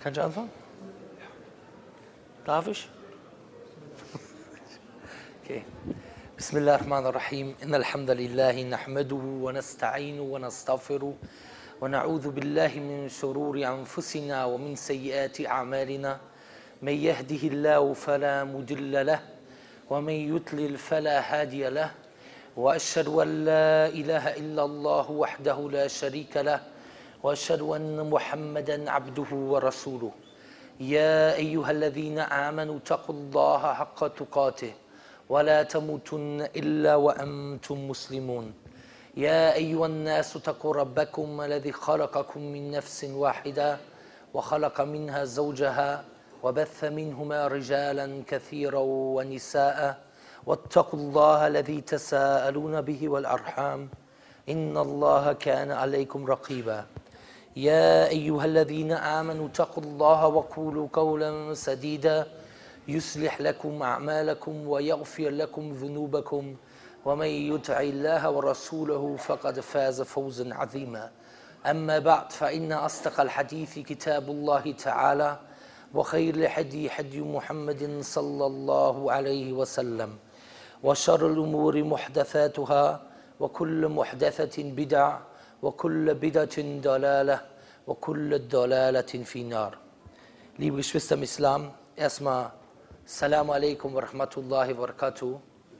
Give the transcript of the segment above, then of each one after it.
Kann ich anfangen? Darf ich? Okay. بسم الله الرحمن الرحيم إن الحمد لله نحمده ونستعينه ونستغفره ونعوذ بالله من شرور أنفسنا ومن سيئات أعمالنا من يهده الله فلا مضل له ومن يضلل فلا هادي له وأشهد أن لا إله إلا الله وحده لا شريك له وأشهد أن محمدا عبده ورسوله يا أيها الذين آمنوا اتقوا الله حق تقاته ولا تموتن إلا وأنتم مسلمون يا أيها الناس اتقوا ربكم الذي خلقكم من نفس واحدة وخلق منها زوجها وبث منهما رجالا كثيرا ونساء واتقوا الله الذي تساءلون به والأرحام إن الله كان عليكم رقيبا يا أيها الذين آمنوا اتقوا الله وقولوا قولا سديدا يصلح لكم أعمالكم ويغفر لكم ذنوبكم ومن يطع الله ورسوله فقد فاز فوزا عظيما أما بعد فإن أصدق الحديث كتاب الله تعالى وخير الهدي هدي محمد صلى الله عليه وسلم وشر الأمور محدثاتها وكل محدثة بدعة وكل بدعة ضلالة وكل ضلالة في النار. Liebe Geschwister im Islam, erstmal Assalamu alaikum wa rahmatullahi wa barakatuh.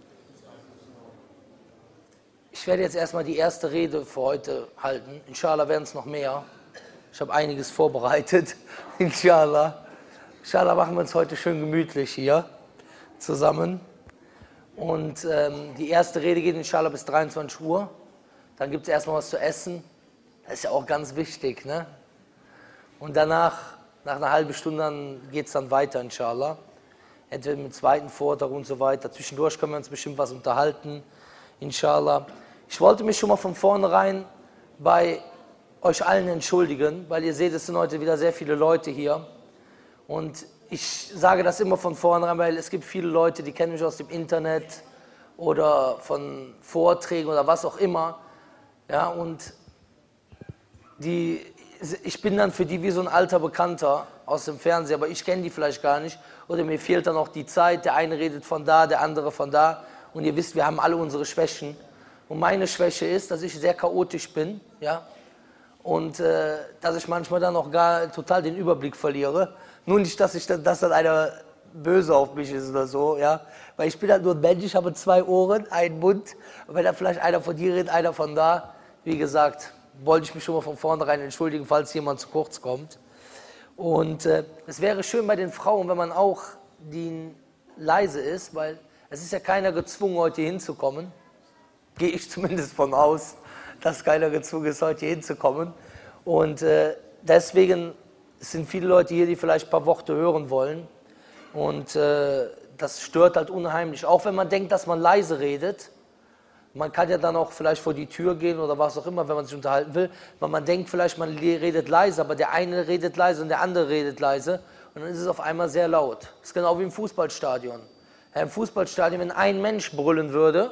Ich werde jetzt erstmal die erste Rede für heute halten. Inshallah werden es noch mehr. Ich habe einiges vorbereitet. Inshallah. Inshallah machen wir uns heute schön gemütlich hier zusammen. Und die erste Rede geht inshallah bis 23 Uhr. Dann gibt es erstmal was zu essen. Das ist ja auch ganz wichtig, ne? Und danach, nach einer halben Stunde, geht es dann weiter, inshallah. Entweder mit dem zweiten Vortrag und so weiter. Zwischendurch können wir uns bestimmt was unterhalten, inshallah. Ich wollte mich schon mal von vornherein bei euch allen entschuldigen, weil ihr seht, es sind heute wieder sehr viele Leute hier. Und ich sage das immer von vornherein, weil es gibt viele Leute, die kennen mich aus dem Internet oder von Vorträgen oder was auch immer. Ja, und ich bin dann für die wie so ein alter Bekannter aus dem Fernsehen, aber ich kenne die vielleicht gar nicht. Oder mir fehlt dann auch die Zeit, der eine redet von da, der andere von da. Und ihr wisst, wir haben alle unsere Schwächen. Und meine Schwäche ist, dass ich sehr chaotisch bin, ja. Und dass ich manchmal dann auch gar total den Überblick verliere. Nur nicht, dass dann einer böse auf mich ist oder so, ja. Weil ich bin halt nur ein Mensch, ich habe 2 Ohren, einen Mund. Und wenn da vielleicht einer von dir redet, einer von da, wie gesagt, wollte ich mich schon mal von vornherein entschuldigen, falls jemand zu kurz kommt. Und es wäre schön bei den Frauen, wenn man auch die leise ist, weil es ist ja keiner gezwungen, heute hier hinzukommen. Gehe ich zumindest von aus, dass keiner gezwungen ist, heute hier hinzukommen. Und deswegen sind viele Leute hier, die vielleicht ein paar Worte hören wollen. Und das stört halt unheimlich. Auch wenn man denkt, dass man leise redet. Man kann ja dann auch vielleicht vor die Tür gehen oder was auch immer, wenn man sich unterhalten will. Weil man denkt vielleicht, man redet leise, aber der eine redet leise und der andere redet leise. Und dann ist es auf einmal sehr laut. Das ist genau wie im Fußballstadion. Ja, im Fußballstadion, wenn ein Mensch brüllen würde,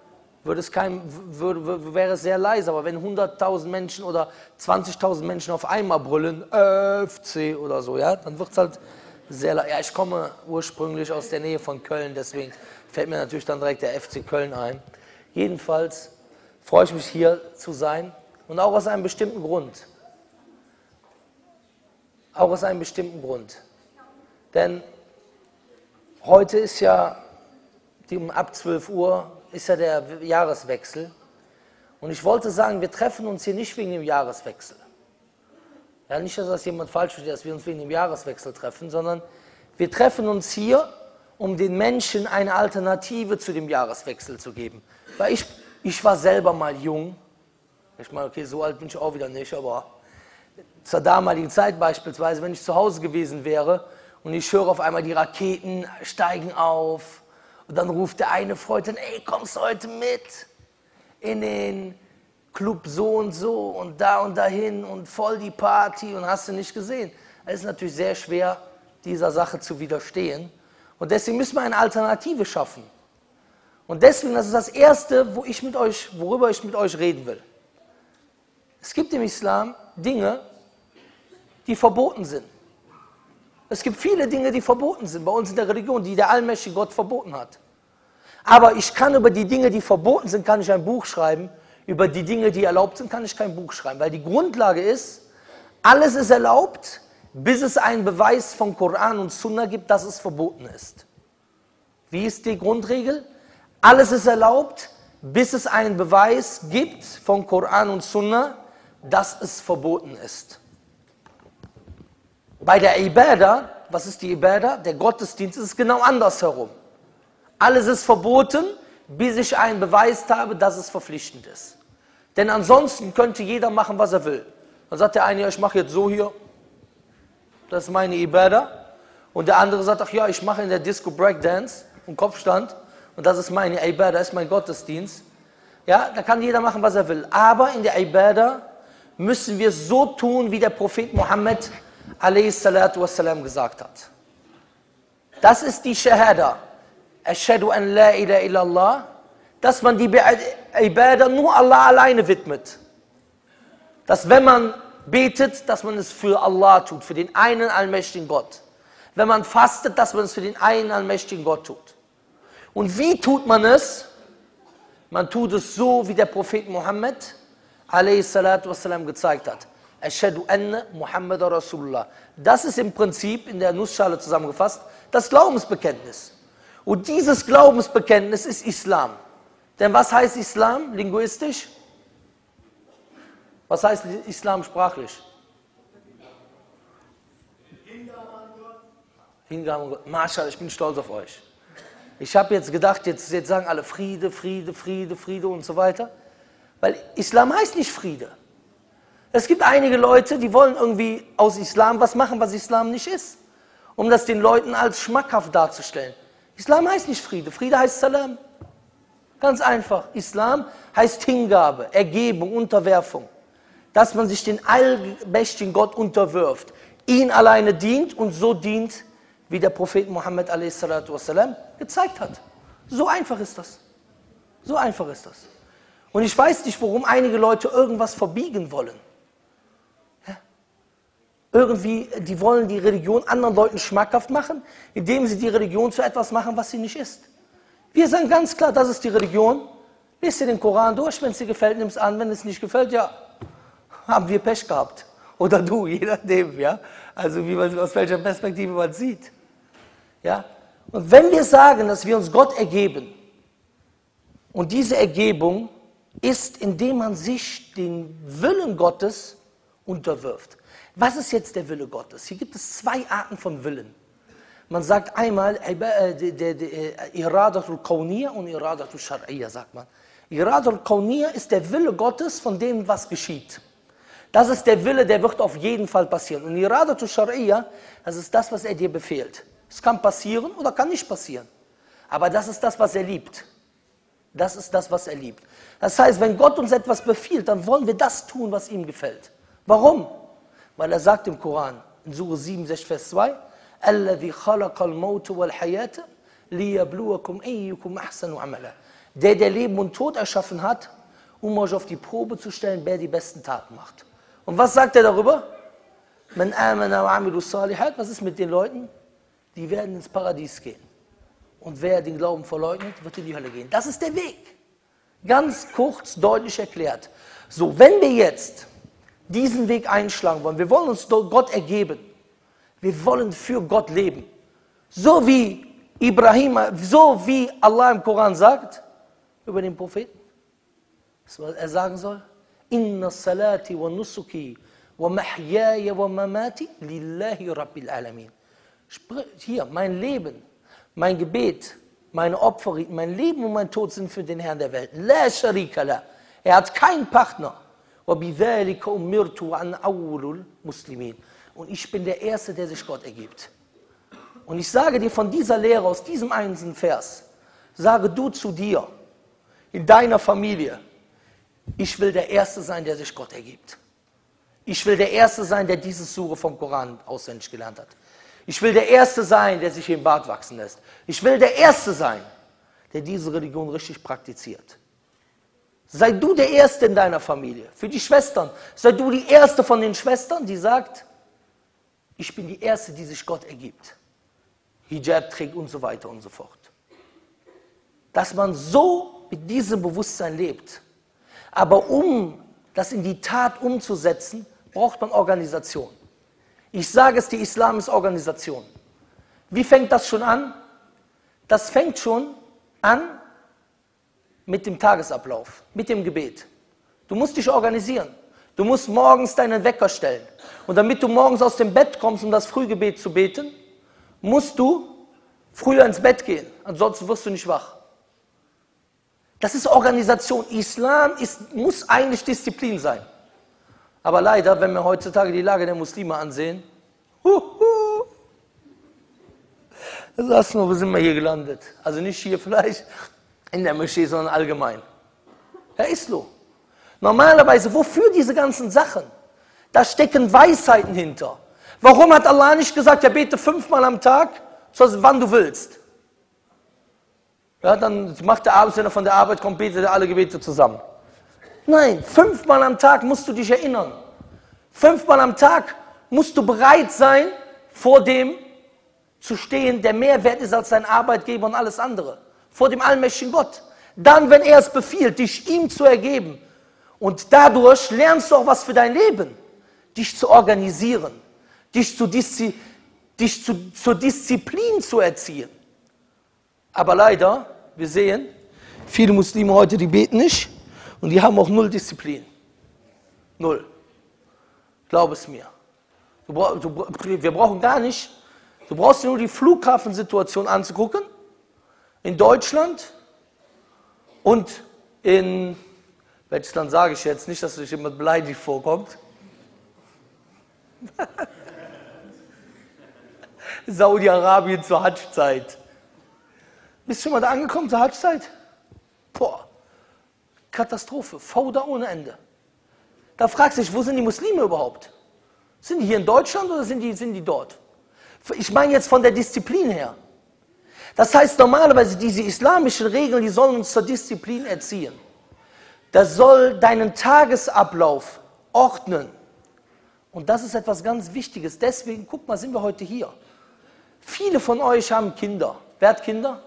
wäre es sehr leise. Aber wenn 100.000 Menschen oder 20.000 Menschen auf einmal brüllen, FC oder so, ja, dann wird es halt sehr laut. Ja, ich komme ursprünglich aus der Nähe von Köln, deswegen fällt mir natürlich dann direkt der FC Köln ein. Jedenfalls freue ich mich, hier zu sein und auch aus einem bestimmten Grund. Auch aus einem bestimmten Grund. Denn heute ist ja, ab 12 Uhr, ist ja der Jahreswechsel. Und ich wollte sagen, wir treffen uns hier nicht wegen dem Jahreswechsel. Ja, nicht, dass das jemand falsch versteht, dass wir uns wegen dem Jahreswechsel treffen, sondern wir treffen uns hier, um den Menschen eine Alternative zu dem Jahreswechsel zu geben. Weil ich war selber mal jung. Ich meine, okay, so alt bin ich auch wieder nicht, aber zur damaligen Zeit beispielsweise, wenn ich zu Hause gewesen wäre und ich höre auf einmal, die Raketen steigen auf und dann ruft der eine Freund dann, ey, kommst du heute mit in den Club so und dahin und voll die Party und hast du nicht gesehen. Es ist natürlich sehr schwer, dieser Sache zu widerstehen. Und deswegen müssen wir eine Alternative schaffen. Und deswegen, das ist das Erste, worüber ich mit euch reden will. Es gibt im Islam Dinge, die verboten sind. Es gibt viele Dinge, die verboten sind bei uns in der Religion, die der allmächtige Gott verboten hat. Aber ich kann über die Dinge, die verboten sind, kann ich ein Buch schreiben. Über die Dinge, die erlaubt sind, kann ich kein Buch schreiben. Weil die Grundlage ist, alles ist erlaubt, bis es einen Beweis von Koran und Sunna gibt, dass es verboten ist. Wie ist die Grundregel? Alles ist erlaubt, bis es einen Beweis gibt von Koran und Sunna, dass es verboten ist. Bei der Ibadah, was ist die Ibadah? Der Gottesdienst ist genau andersherum. Alles ist verboten, bis ich einen Beweis habe, dass es verpflichtend ist. Denn ansonsten könnte jeder machen, was er will. Dann sagt der eine, ja, ich mache jetzt so hier, das ist meine Ibadah. Und der andere sagt, ach ja, ich mache in der Disco Breakdance und Kopfstand und das ist meine Ibadah, das ist mein Gottesdienst. Ja, da kann jeder machen, was er will. Aber in der Ibadah müssen wir so tun, wie der Prophet Mohammed a.s. gesagt hat. Das ist die Shahada. Ashhadu an la ilaha illallah, dass man die Ibadah nur Allah alleine widmet. Dass wenn man betet, dass man es für Allah tut, für den einen allmächtigen Gott. Wenn man fastet, dass man es für den einen allmächtigen Gott tut. Und wie tut man es? Man tut es so, wie der Prophet Mohammed a.s. gezeigt hat. Ashhadu anna Muhammad Rasulullah. Das ist im Prinzip in der Nussschale zusammengefasst das Glaubensbekenntnis. Und dieses Glaubensbekenntnis ist Islam. Denn was heißt Islam linguistisch? Was heißt Islam sprachlich? Hingabe an Gott. Maschallah, ich bin stolz auf euch. Ich habe jetzt gedacht, jetzt sagen alle Friede, Friede, Friede, Friede und so weiter. Weil Islam heißt nicht Friede. Es gibt einige Leute, die wollen irgendwie aus Islam was machen, was Islam nicht ist. Um das den Leuten als schmackhaft darzustellen. Islam heißt nicht Friede, Friede heißt Salam. Ganz einfach. Islam heißt Hingabe, Ergebung, Unterwerfung. Dass man sich den allmächtigen Gott unterwirft, ihn alleine dient und so dient, wie der Prophet Mohammed a.s. gezeigt hat. So einfach ist das. So einfach ist das. Und ich weiß nicht, warum einige Leute irgendwas verbiegen wollen. Irgendwie, die wollen die Religion anderen Leuten schmackhaft machen, indem sie die Religion zu etwas machen, was sie nicht ist. Wir sagen ganz klar, das ist die Religion. Lies dir den Koran durch, wenn es dir gefällt, nimm es an. Wenn es nicht gefällt, ja, haben wir Pech gehabt. Oder du, je nachdem, ja. Also wie man, aus welcher Perspektive man sieht. Ja. Und wenn wir sagen, dass wir uns Gott ergeben, und diese Ergebung ist, indem man sich den Willen Gottes unterwirft. Was ist jetzt der Wille Gottes? Hier gibt es zwei Arten von Willen. Man sagt einmal Iradatul Kawniyya und Iradatul Shar'iyya, sagt man. Iradatul Kawniyya ist der Wille Gottes von dem, was geschieht. Das ist der Wille, der wird auf jeden Fall passieren. Und Iradatul Shar'iyya, das ist das, was er dir befehlt. Es kann passieren oder kann nicht passieren. Aber das ist das, was er liebt. Das ist das, was er liebt. Das heißt, wenn Gott uns etwas befiehlt, dann wollen wir das tun, was ihm gefällt. Warum? Weil er sagt im Koran, in Sure 67, Vers 2, الَّذِي خَلَقَ الْمَوْتَ وَالْحَيَاةَ لِيَبْلُوَكُمْ أَيُّكُمْ أَحْسَنُ عَمَلًا. Der Leben und Tod erschaffen hat, um euch auf die Probe zu stellen, wer die besten Taten macht. Und was sagt er darüber? مَنْ آمَنَ وَعَمِلُوا الصَّالِحَاتِ. Was ist mit den Leuten? Die werden ins Paradies gehen. Und wer den Glauben verleugnet, wird in die Hölle gehen. Das ist der Weg. Ganz kurz, deutlich erklärt. So, wenn wir jetzt diesen Weg einschlagen wollen, wir wollen uns Gott ergeben, wir wollen für Gott leben, so wie Ibrahim, so wie Allah im Koran sagt, über den Propheten, was er sagen soll, Inna salati wa nusuki wa mahyaya wa mamati lillahi rabbil alamin. Hier, mein Leben, mein Gebet, meine Opfer, mein Leben und mein Tod sind für den Herrn der Welt. La sharika la. Er hat keinen Partner. Und ich bin der Erste, der sich Gott ergibt. Und ich sage dir von dieser Lehre, aus diesem einzelnen Vers, sage du zu dir, in deiner Familie, ich will der Erste sein, der sich Gott ergibt. Ich will der Erste sein, der diese Sure vom Koran auswendig gelernt hat. Ich will der Erste sein, der sich im Bart wachsen lässt. Ich will der Erste sein, der diese Religion richtig praktiziert. Sei du der Erste in deiner Familie. Für die Schwestern, sei du die Erste von den Schwestern, die sagt, ich bin die Erste, die sich Gott ergibt. Hijab trägt und so weiter und so fort. Dass man so mit diesem Bewusstsein lebt. Aber um das in die Tat umzusetzen, braucht man Organisation. Ich sage es, die Islam ist Organisation. Wie fängt das schon an? Das fängt schon an mit dem Tagesablauf, mit dem Gebet. Du musst dich organisieren. Du musst morgens deinen Wecker stellen. Und damit du morgens aus dem Bett kommst, um das Frühgebet zu beten, musst du früher ins Bett gehen. Ansonsten wirst du nicht wach. Das ist Organisation. Islam muss eigentlich Disziplin sein. Aber leider, wenn wir heutzutage die Lage der Muslime ansehen, das nur, wo sind wir hier gelandet? Also nicht hier vielleicht in der Moschee, sondern allgemein. Ja, ist so. Normalerweise, wofür diese ganzen Sachen? Da stecken Weisheiten hinter. Warum hat Allah nicht gesagt, ja bete 5-mal am Tag, wann du willst? Ja, dann macht der abends, wenn er von der Arbeit kommt, betet er alle Gebete zusammen. Nein, 5-mal am Tag musst du dich erinnern. 5-mal am Tag musst du bereit sein, vor dem zu stehen, der mehr wert ist als dein Arbeitgeber und alles andere. Vor dem allmächtigen Gott. Dann, wenn er es befiehlt, dich ihm zu ergeben. Und dadurch lernst du auch was für dein Leben. Dich zu organisieren. Dich zur Disziplin zu erziehen. Aber leider, wir sehen, viele Muslime heute, die beten nicht und die haben auch null Disziplin. Null. Glaub es mir. Wir brauchen gar nicht, du brauchst dir nur die Flughafensituation anzugucken, in Deutschland und in, welches Land sage ich jetzt, nicht, dass sich jemand beleidigt vorkommt. Saudi-Arabien zur Hadsch-Zeit. Bist du schon mal da angekommen zur Hadsch-Zeit? Boah, Katastrophe, Fauda ohne Ende. Da fragst du dich, wo sind die Muslime überhaupt? Sind die hier in Deutschland oder sind die dort? Ich meine jetzt von der Disziplin her. Das heißt normalerweise, diese islamischen Regeln, die sollen uns zur Disziplin erziehen. Das soll deinen Tagesablauf ordnen. Und das ist etwas ganz Wichtiges. Deswegen, guck mal, sind wir heute hier. Viele von euch haben Kinder. Wer hat Kinder?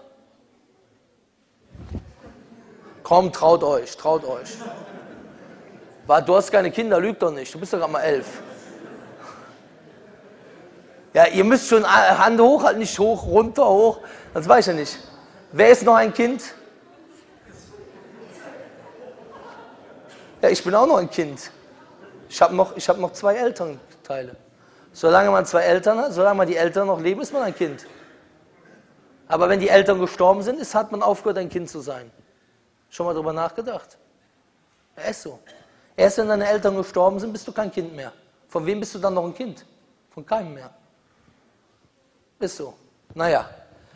Komm, traut euch, traut euch. Du hast keine Kinder, lüg doch nicht. Du bist doch gerade mal 11. Ja, ihr müsst schon Hand hoch, halt nicht hoch, runter, hoch. Das weiß ich ja nicht. Wer ist noch ein Kind? Ja, ich bin auch noch ein Kind. Ich hab noch 2 Elternteile. Solange man 2 Eltern hat, solange die Eltern noch leben, ist man ein Kind. Aber wenn die Eltern gestorben sind, hat man aufgehört, ein Kind zu sein. Schon mal drüber nachgedacht? Ja, ist so. Erst wenn deine Eltern gestorben sind, bist du kein Kind mehr. Von wem bist du dann noch ein Kind? Von keinem mehr. Ist so. Naja.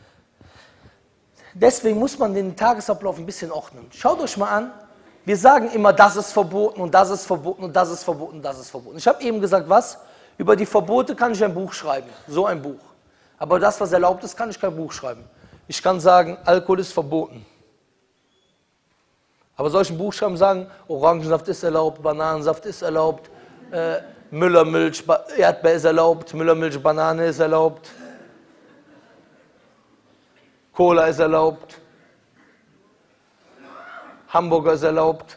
Deswegen muss man den Tagesablauf ein bisschen ordnen. Schaut euch mal an, wir sagen immer, das ist verboten und das ist verboten und das ist verboten und das ist verboten. Ich habe eben gesagt, was? Über die Verbote kann ich ein Buch schreiben. So ein Buch. Aber das, was erlaubt ist, kann ich kein Buch schreiben. Ich kann sagen, Alkohol ist verboten. Aber soll ich ein Buch schreiben und sagen, Orangensaft ist erlaubt, Bananensaft ist erlaubt, Müllermilch, Erdbeer ist erlaubt, Müllermilch, Banane ist erlaubt, Cola ist erlaubt, Hamburger ist erlaubt.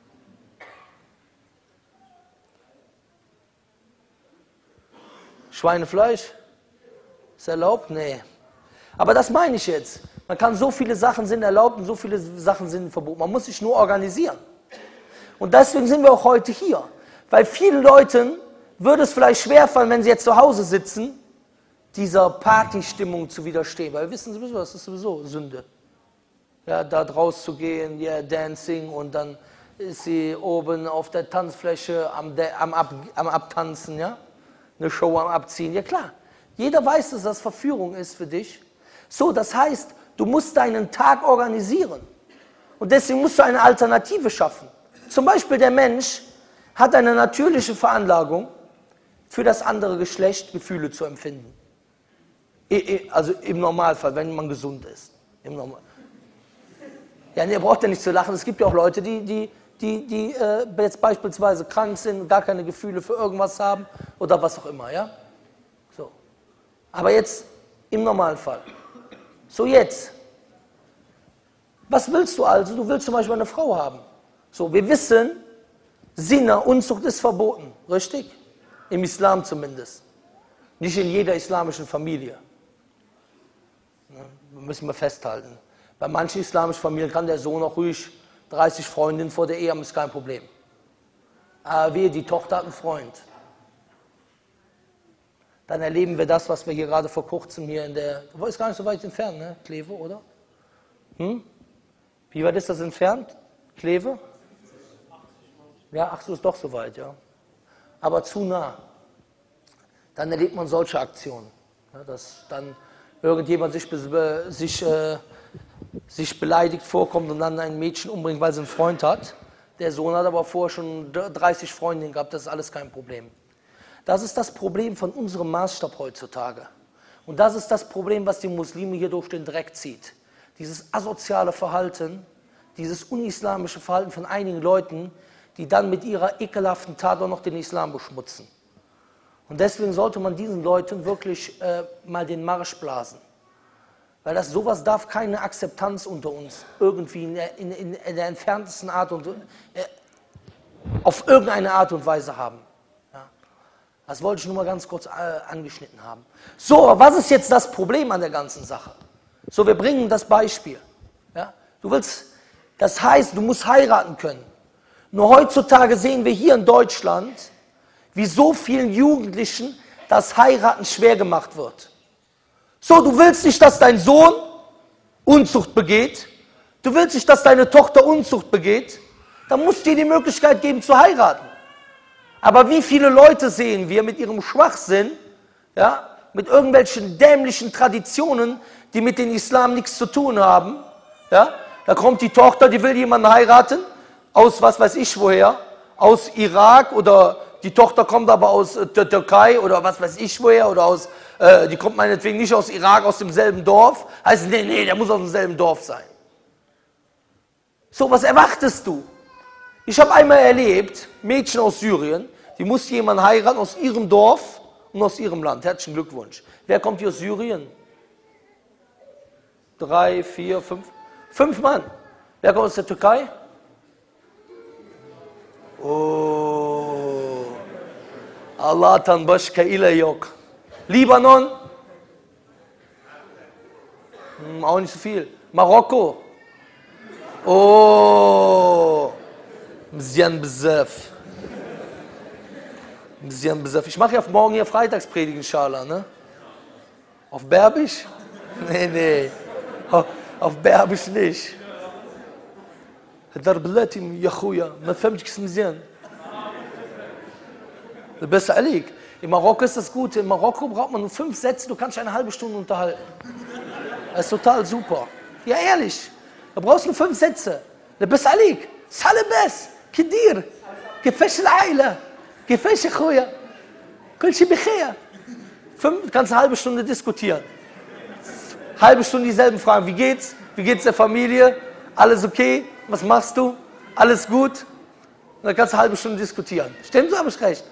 Schweinefleisch ist erlaubt? Nee. Aber das meine ich jetzt. Man kann so viele Sachen sind erlaubt und so viele Sachen sind verboten. Man muss sich nur organisieren. Und deswegen sind wir auch heute hier. Weil vielen Leuten würde es vielleicht schwerfallen, wenn sie jetzt zu Hause sitzen, dieser Partystimmung zu widerstehen. Weil wissen Sie sowieso, das ist sowieso Sünde. Ja, da rauszugehen, ja, Dancing und dann ist sie oben auf der Tanzfläche am Abtanzen, ja? Eine Show am Abziehen. Ja klar, jeder weiß, dass das Verführung ist für dich. So, das heißt, du musst deinen Tag organisieren. Und deswegen musst du eine Alternative schaffen. Zum Beispiel der Mensch hat eine natürliche Veranlagung, für das andere Geschlecht Gefühle zu empfinden. Also im Normalfall, wenn man gesund ist. Im Normal. Ja, ihr braucht ja nicht zu lachen. Es gibt ja auch Leute, die jetzt beispielsweise krank sind, gar keine Gefühle für irgendwas haben oder was auch immer, ja? Aber jetzt im Normalfall. So jetzt. Was willst du also? Du willst zum Beispiel eine Frau haben. So, wir wissen, Zina, Unzucht ist verboten. Richtig? Im Islam zumindest. Nicht in jeder islamischen Familie. Müssen wir festhalten. Bei manchen islamischen Familien kann der Sohn auch ruhig 30 Freundinnen vor der Ehe haben, ist kein Problem. Aber wehe, die Tochter hat einen Freund. Dann erleben wir das, was wir hier gerade vor kurzem hier in der... Du ist gar nicht so weit entfernt, ne? Kleve, oder? Wie weit ist das entfernt? Kleve? Ja, ach so, ist doch so weit, ja. Aber zu nah. Dann erlebt man solche Aktionen. Ja, dass dann irgendjemand sich beleidigt vorkommt und dann ein Mädchen umbringt, weil sie einen Freund hat. Der Sohn hat aber vorher schon 30 Freundinnen gehabt, das ist alles kein Problem. Das ist das Problem von unserem Maßstab heutzutage. Und das ist das Problem, was die Muslime hier durch den Dreck zieht. Dieses asoziale Verhalten, dieses unislamische Verhalten von einigen Leuten, die dann mit ihrer ekelhaften Tat auch noch den Islam beschmutzen. Und deswegen sollte man diesen Leuten wirklich mal den Marsch blasen. Weil sowas darf keine Akzeptanz unter uns irgendwie in der entferntesten Art und auf irgendeine Art und Weise haben. Ja. Das wollte ich nur mal ganz kurz angeschnitten haben. So, was ist jetzt das Problem an der ganzen Sache? So, wir bringen das Beispiel. Ja. Das heißt, du musst heiraten können. Nur heutzutage sehen wir hier in Deutschland, wie so vielen Jugendlichen das Heiraten schwer gemacht wird. So, du willst nicht, dass dein Sohn Unzucht begeht, du willst nicht, dass deine Tochter Unzucht begeht, dann musst du dir die Möglichkeit geben zu heiraten. Aber wie viele Leute sehen wir mit ihrem Schwachsinn, ja, mit irgendwelchen dämlichen Traditionen, die mit dem Islam nichts zu tun haben, ja, da kommt die Tochter, die will jemanden heiraten, aus was weiß ich woher, aus Irak oder die Tochter kommt aber aus der Türkei oder was weiß ich woher oder aus, die kommt meinetwegen nicht aus Irak, aus demselben Dorf. Heißt, nee, der muss aus demselben Dorf sein. So, was erwartest du? Ich habe einmal erlebt, Mädchen aus Syrien, die musste jemanden heiraten aus ihrem Dorf und aus ihrem Land. Herzlichen Glückwunsch. Wer kommt hier aus Syrien? 3, 4, 5. 5 Mann. Wer kommt aus der Türkei? Oh. Allah'tan başka ilah yok. Libanon? Auch nicht so viel. Marokko? Oh. Mzian Bzef. Mzian Bzef. Ich mache ja morgen hier Freitagspredigt, inshallah, ne? Auf Berbisch? Nee. Auf Berbisch nicht. دربلاتي يا اخويا ما فهمتش مزيان بس عليك in Marokko ist das Gute, in Marokko braucht man nur 5 Sätze, du kannst dich eine halbe Stunde unterhalten. Das ist total super. Ja ehrlich, du brauchst nur 5 Sätze. بس عليك سهل بس كدير كيفاش العائلة كيفاش اخويا كل شيء بخير. Du kannst eine halbe Stunde diskutieren. Halbe Stunde dieselben Fragen. Wie geht's? Wie geht's der Familie? Alles okay? Was machst du? Alles gut? Und dann kannst du eine halbe Stunde diskutieren. Stimmt, so habe ich recht.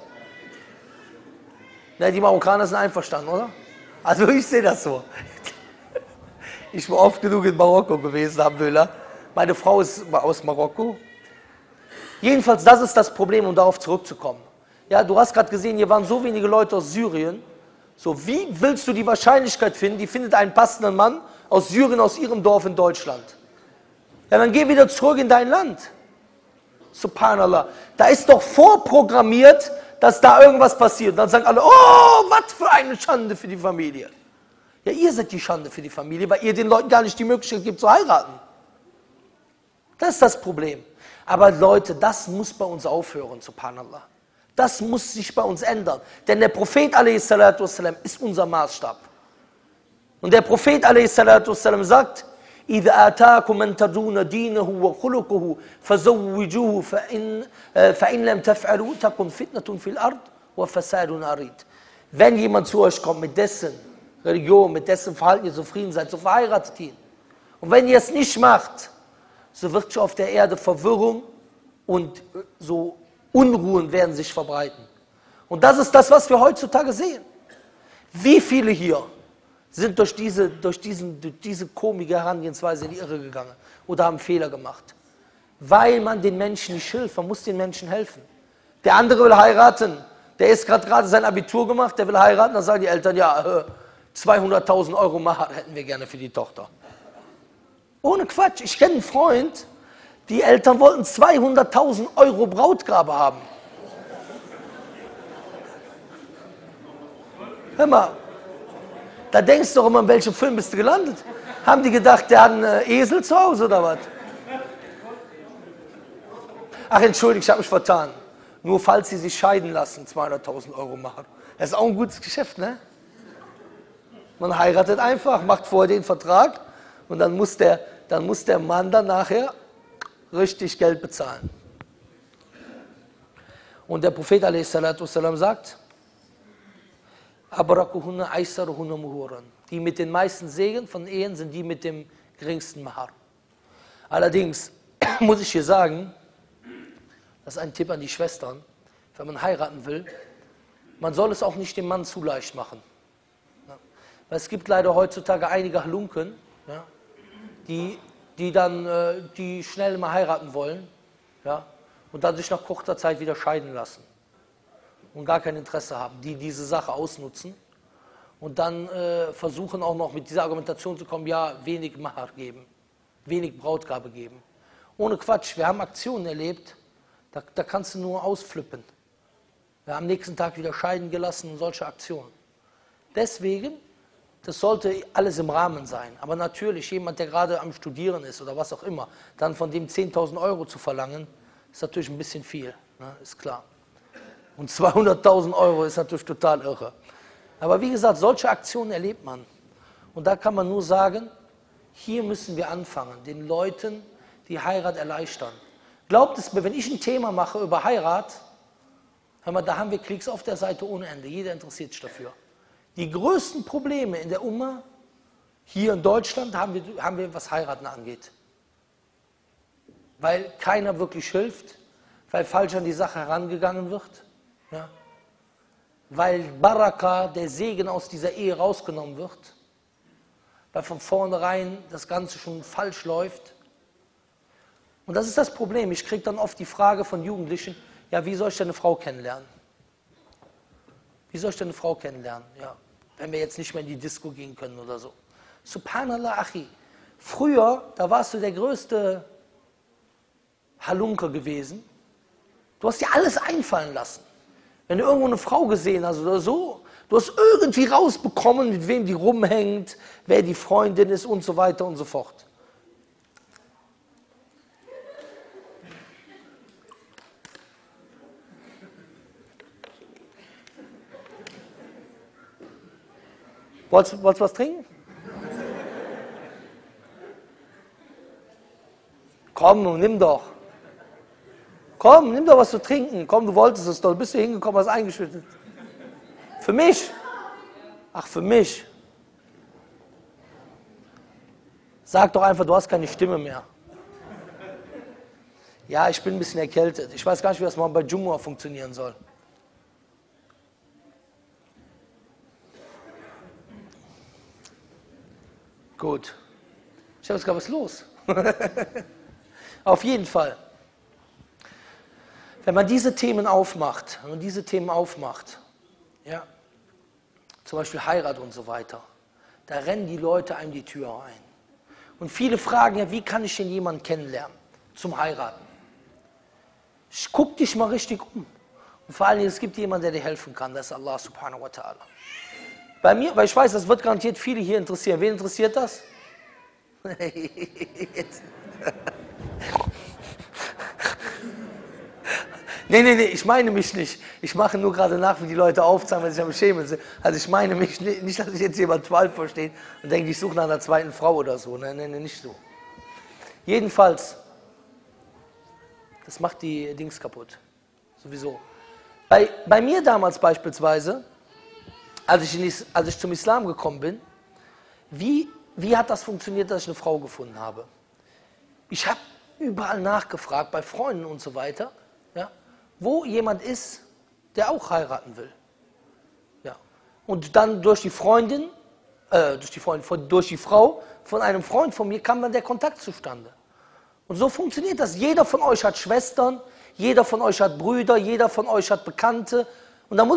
Na, die Marokkaner sind einverstanden, oder? Also ich sehe das so. Ich war oft genug in Marokko gewesen, Alhamdulillah. Meine Frau ist aus Marokko. Jedenfalls, das ist das Problem, um darauf zurückzukommen. Ja, du hast gerade gesehen, hier waren so wenige Leute aus Syrien. So, wie willst du die Wahrscheinlichkeit finden, die findet einen passenden Mann aus Syrien, aus ihrem Dorf in Deutschland? Ja, dann geh wieder zurück in dein Land. Subhanallah. Da ist doch vorprogrammiert, dass da irgendwas passiert. Und dann sagen alle, oh, was für eine Schande für die Familie. Ja, ihr seid die Schande für die Familie, weil ihr den Leuten gar nicht die Möglichkeit gibt zu heiraten. Das ist das Problem. Aber Leute, das muss bei uns aufhören, subhanallah. Das muss sich bei uns ändern. Denn der Prophet a.s. ist unser Maßstab. Und der Prophet a.s. sagt, إذا آتاكم من ترضون دينه وخلقه فزوجوه فإن لم تفعلوا تكن فتنة في الأرض وفساد عريض. Wenn jemand zu euch kommt, mit dessen Religion, mit dessen Verhalten ihr zufrieden seid, so verheiratet ihn. Und wenn ihr es nicht macht, so wird schon auf der Erde Verwirrung und so Unruhen werden sich verbreiten. Und das ist das, was wir heutzutage sehen. Wie viele hier sind durch diese komische Herangehensweise in die Irre gegangen oder haben Fehler gemacht? Weil man den Menschen nicht hilft, man muss den Menschen helfen. Der andere will heiraten, der ist gerade sein Abitur gemacht, der will heiraten, dann sagen die Eltern, ja, 200.000 Euro Mahar hätten wir gerne für die Tochter. Ohne Quatsch, ich kenne einen Freund, die Eltern wollten 200.000 Euro Brautgabe haben. Hör mal, da denkst du doch immer, in welchem Film bist du gelandet? Haben die gedacht, der hat einen Esel zu Hause oder was? Ach, entschuldigt, ich habe mich vertan. Nur falls sie sich scheiden lassen, 200.000 Euro machen. Das ist auch ein gutes Geschäft, ne? Man heiratet einfach, macht vorher den Vertrag und dann muss der Mann dann nachher richtig Geld bezahlen. Und der Prophet a.s. sagt, Abrakuhunna aisaruhunna muhuran. Die mit den meisten Segen von Ehen sind die mit dem geringsten Mahar. Allerdings muss ich hier sagen, das ist ein Tipp an die Schwestern, wenn man heiraten will, man soll es auch nicht dem Mann zu leicht machen. Ja. Weil es gibt leider heutzutage einige Halunken, ja, die schnell mal heiraten wollen, ja, und dann sich nach kurzer Zeit wieder scheiden lassen und gar kein Interesse haben, die diese Sache ausnutzen und dann versuchen auch noch mit dieser Argumentation zu kommen, ja, wenig Mahar geben, wenig Brautgabe geben. Ohne Quatsch, wir haben Aktionen erlebt, da kannst du nur ausflippen. Wir haben am nächsten Tag wieder scheiden gelassen und solche Aktionen. Deswegen, das sollte alles im Rahmen sein. Aber natürlich, jemand, der gerade am Studieren ist oder was auch immer, dann von dem 10.000 Euro zu verlangen, ist natürlich ein bisschen viel, ne? Ist klar. Und 200.000 Euro ist natürlich total irre. Aber wie gesagt, solche Aktionen erlebt man. Und da kann man nur sagen, hier müssen wir anfangen, den Leuten die Heirat erleichtern. Glaubt es mir, wenn ich ein Thema mache über Heirat, hör mal, da haben wir Klicks auf der Seite ohne Ende. Jeder interessiert sich dafür. Die größten Probleme in der Umma, hier in Deutschland, haben wir, was Heiraten angeht. Weil keiner wirklich hilft, weil falsch an die Sache herangegangen wird. Ja? Weil Baraka, der Segen aus dieser Ehe rausgenommen wird. Weil von vornherein das Ganze schon falsch läuft. Und das ist das Problem. Ich kriege dann oft die Frage von Jugendlichen, ja, wie soll ich denn eine Frau kennenlernen? Wie soll ich denn eine Frau kennenlernen? Ja, wenn wir jetzt nicht mehr in die Disco gehen können oder so. Subhanallah, Achi. Früher, da warst du der größte Halunke gewesen. Du hast dir alles einfallen lassen. Wenn du irgendwo eine Frau gesehen hast oder so, du hast irgendwie rausbekommen, mit wem die rumhängt, wer die Freundin ist und so weiter und so fort. Wolltest du was trinken? Komm, nimm doch. Komm, nimm doch was zu trinken. Komm, du wolltest es doch. Bist du hingekommen, hast eingeschüttet. Für mich? Ach, für mich. Sag doch einfach, du hast keine Stimme mehr. Ja, ich bin ein bisschen erkältet. Ich weiß gar nicht, wie das mal bei Jumu'ah funktionieren soll. Gut. Ich habe jetzt gar was los. Auf jeden Fall. Wenn man diese Themen aufmacht, ja, zum Beispiel Heirat und so weiter, da rennen die Leute einem die Tür ein. Und viele fragen ja, wie kann ich denn jemanden kennenlernen zum Heiraten? Guck dich mal richtig um. Und vor allem, es gibt jemanden, der dir helfen kann, das ist Allah subhanahu wa ta'ala. Bei mir, weil ich weiß, das wird garantiert viele hier interessieren. Wen interessiert das? Nee, ich meine mich nicht. Ich mache nur gerade nach, wie die Leute aufzeigen, weil sie sich am Schämen sind. Also ich meine mich nicht, dass ich jetzt jemand falsch versteht und denke, ich suche nach einer zweiten Frau oder so. Nee, nicht so. Jedenfalls, das macht die Dings kaputt. Sowieso. Bei mir damals beispielsweise, als ich zum Islam gekommen bin, wie hat das funktioniert, dass ich eine Frau gefunden habe? Ich habe überall nachgefragt, bei Freunden und so weiter, ja, wo jemand ist, der auch heiraten will. Ja. und dann durch die Freundin, durch die Frau von einem Freund von mir kam dann der Kontakt zustande. Und so funktioniert das. Jeder von euch hat Schwestern, jeder von euch hat Brüder, jeder von euch hat Bekannte. Und da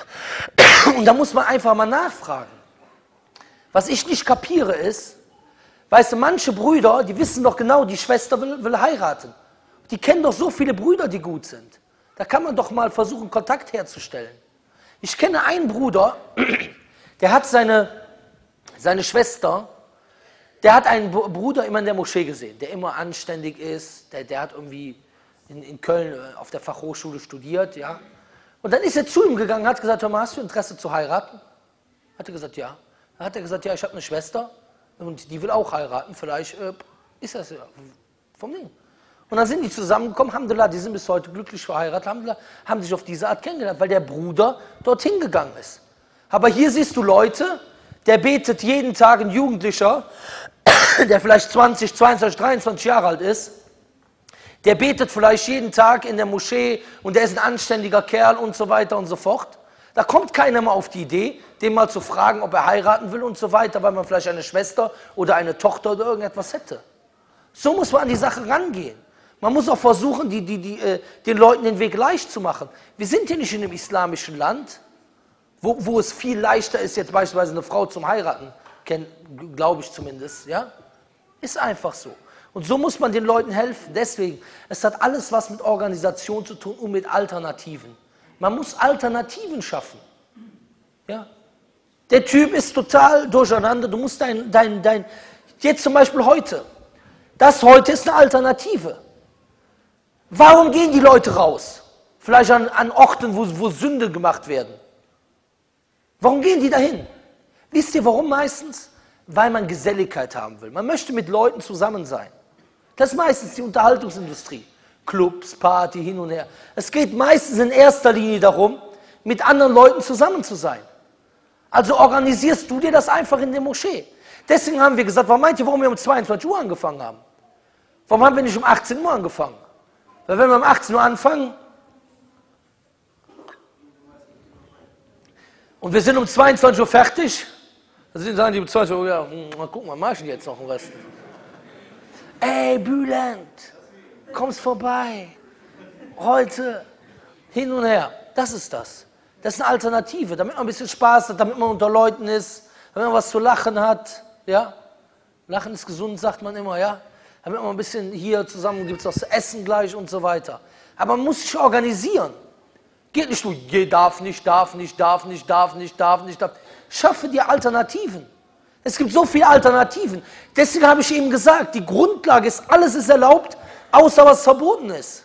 muss man einfach mal nachfragen. Was ich nicht kapiere ist, weißt du, manche Brüder, die wissen doch genau, die Schwester will heiraten. Die kennen doch so viele Brüder, die gut sind. Da kann man doch mal versuchen, Kontakt herzustellen. Ich kenne einen Bruder, der hat seine Schwester, der hat einen Bruder immer in der Moschee gesehen, der immer anständig ist, der hat irgendwie in Köln auf der Fachhochschule studiert, ja. Und dann ist er zu ihm gegangen, hat gesagt, hör mal, hast du Interesse zu heiraten? Hat er gesagt, ja. Dann hat er gesagt, ja, ich habe eine Schwester und die will auch heiraten, vielleicht ist das ja vom Ding. Und dann sind die zusammengekommen, Alhamdulillah, die sind bis heute glücklich verheiratet, Alhamdulillah, haben sich auf diese Art kennengelernt, weil der Bruder dorthin gegangen ist. Aber hier siehst du Leute, der betet jeden Tag, ein Jugendlicher, der vielleicht 20, 22, 23 Jahre alt ist, der betet vielleicht jeden Tag in der Moschee und der ist ein anständiger Kerl und so weiter und so fort. Da kommt keiner mal auf die Idee, den mal zu fragen, ob er heiraten will und so weiter, weil man vielleicht eine Schwester oder eine Tochter oder irgendetwas hätte. So muss man an die Sache rangehen. Man muss auch versuchen, den Leuten den Weg leicht zu machen. Wir sind hier nicht in einem islamischen Land, wo es viel leichter ist, jetzt beispielsweise eine Frau zum Heiraten, glaube ich zumindest, ja? Ist einfach so. Und so muss man den Leuten helfen. Deswegen, es hat alles was mit Organisation zu tun und mit Alternativen. Man muss Alternativen schaffen. Ja? Der Typ ist total durcheinander. Du musst jetzt zum Beispiel heute. Das heute ist eine Alternative. Warum gehen die Leute raus? Vielleicht an Orten, wo Sünde gemacht werden. Warum gehen die dahin? Wisst ihr warum meistens? Weil man Geselligkeit haben will. Man möchte mit Leuten zusammen sein. Das ist meistens die Unterhaltungsindustrie. Clubs, Party, hin und her. Es geht meistens in erster Linie darum, mit anderen Leuten zusammen zu sein. Also organisierst du dir das einfach in der Moschee. Deswegen haben wir gesagt, warum wir um 22 Uhr angefangen haben? Warum haben wir nicht um 18 Uhr angefangen? Weil wenn wir um 18 Uhr anfangen und wir sind um 22 Uhr fertig, dann sagen die um 22 Uhr, ja, mal gucken, was mache ich denn jetzt noch den Rest? Ey, Bülent, kommst vorbei. Heute, hin und her. Das ist das. Das ist eine Alternative, damit man ein bisschen Spaß hat, damit man unter Leuten ist, damit man was zu lachen hat. Ja? Lachen ist gesund, sagt man immer, ja? Damit man ein bisschen hier zusammen, gibt es was zu essen gleich und so weiter. Aber man muss sich organisieren. Geht nicht nur, darf nicht. Schaffe dir Alternativen. Es gibt so viele Alternativen. Deswegen habe ich eben gesagt, die Grundlage ist, alles ist erlaubt, außer was verboten ist.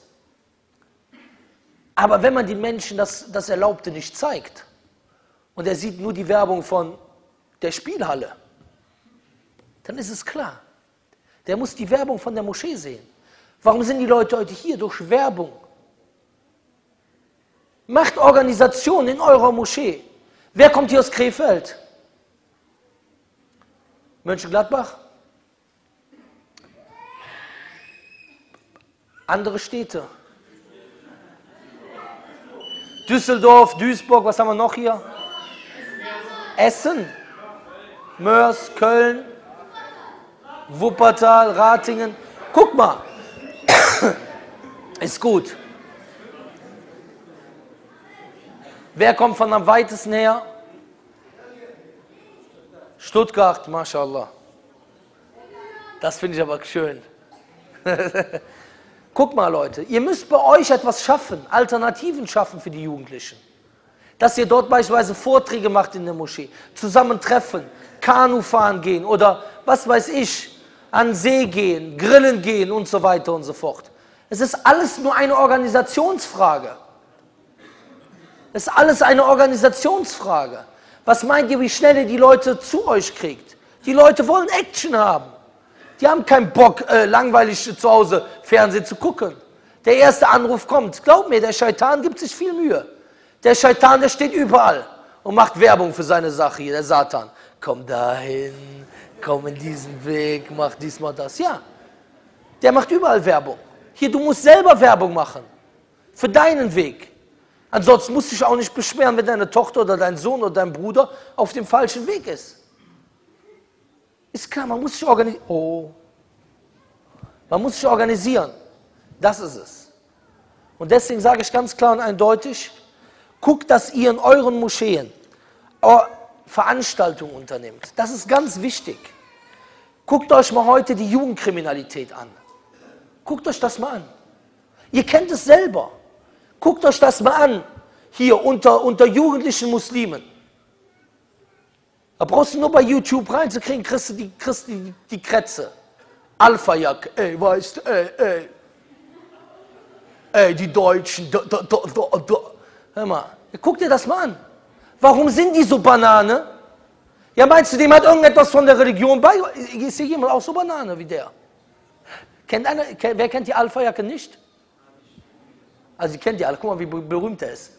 Aber wenn man den Menschen das Erlaubte nicht zeigt und er sieht nur die Werbung von der Spielhalle, dann ist es klar. Der muss die Werbung von der Moschee sehen. Warum sind die Leute heute hier? Durch Werbung. Macht Organisation in eurer Moschee. Wer kommt hier aus Krefeld? Mönchengladbach? Andere Städte? Düsseldorf, Duisburg, was haben wir noch hier? Essen? Mörs, Köln? Wuppertal, Ratingen. Guck mal. Ist gut. Wer kommt von am weitesten her? Stuttgart, Mashallah. Das finde ich aber schön. Guck mal, Leute, ihr müsst bei euch etwas schaffen, Alternativen schaffen für die Jugendlichen. Dass ihr dort beispielsweise Vorträge macht in der Moschee, zusammen treffen, Kanu fahren gehen oder was weiß ich, an den See gehen, grillen gehen und so weiter und so fort. Es ist alles nur eine Organisationsfrage. Es ist alles eine Organisationsfrage. Was meint ihr, wie schnell ihr die Leute zu euch kriegt? Die Leute wollen Action haben. Die haben keinen Bock, langweilig zu Hause Fernsehen zu gucken. Der erste Anruf kommt. Glaub mir, der Scheitan gibt sich viel Mühe. Der Scheitan, der steht überall und macht Werbung für seine Sache hier, der Satan. Komm dahin, komm in diesen Weg, mach dies, mach das. Ja, der macht überall Werbung. Hier, du musst selber Werbung machen. Für deinen Weg. Ansonsten musst du dich auch nicht beschweren, wenn deine Tochter oder dein Sohn oder dein Bruder auf dem falschen Weg ist. Ist klar, man muss sich organisieren. Oh. Man muss sich organisieren. Das ist es. Und deswegen sage ich ganz klar und eindeutig, guckt, dass ihr in euren Moscheen Veranstaltungen unternehmt. Das ist ganz wichtig. Guckt euch mal heute die Jugendkriminalität an. Guckt euch das mal an. Ihr kennt es selber. Guckt euch das mal an. Hier unter jugendlichen Muslimen. Da brauchst du nur bei YouTube reinzukriegen, kriegst du die Krätze. Alpha-Jack, ey, weißt du, ey, die Deutschen, Hör mal, guck dir das mal an. Warum sind die so Banane? Ja, meinst du, dem hat irgendetwas von der Religion bei? Ist hier jemand auch so Banane wie der? Wer kennt die Alpha-Jacke nicht? Also, ihr kennt die alle, guck mal, wie berühmt er ist.